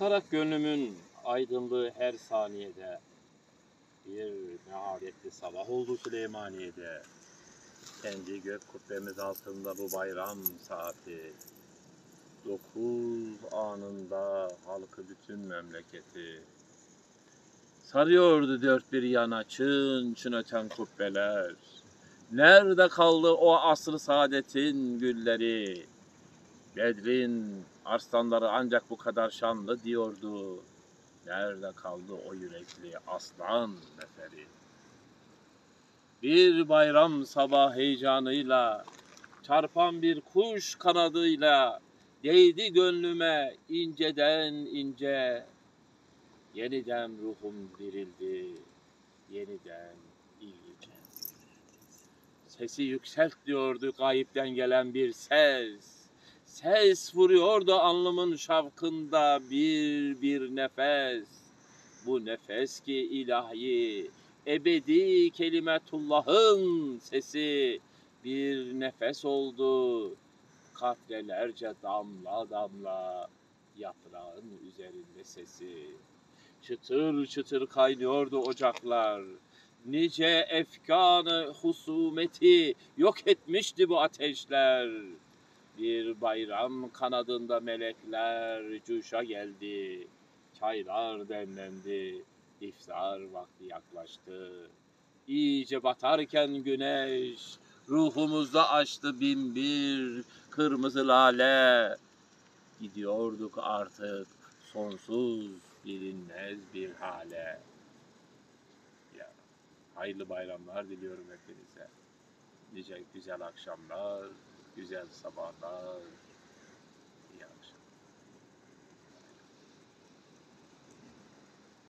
Artarak gönlümün aydınlığı her saniyede. Bir mehabetli sabah oldu Süleymaniye'de. Kendi gök kubbemiz altında bu bayram saati. 9 anında halkı bütün memleketi. Sarıyordu dört bir yana çın çın öten kubbeler. Nerede kaldı o asr-ı saadetin gülleri? Bedrin arslanları ancak bu kadar şanlı diyordu. Nerede kaldı o yürekli aslan neferi? Bir bayram sabah heyecanıyla, çarpan bir kuş kanadıyla değdi gönlüme inceden ince. Yeniden ruhum dirildi, yeniden iyice. Sesi yükselt diyordu gayipten gelen bir ses. Ses vuruyordu alnımın şavkında bir nefes. Bu nefes ki ilahi, ebedi kelimetullah'ın sesi. Bir nefes oldu, katrelerce damla damla yaprağın üzerinde sesi. Çıtır çıtır kaynıyordu ocaklar. Nice efkanı husumeti yok etmişti bu ateşler. Bir bayram kanadında melekler cuşa geldi. Çaylar demlendi. İftar vakti yaklaştı. İyice batarken güneş ruhumuzda açtı binbir kırmızı lale. Gidiyorduk artık sonsuz bilinmez bir hale. Ya, hayırlı bayramlar diliyorum hepinize. Nice güzel akşamlar, güzel sabahlar.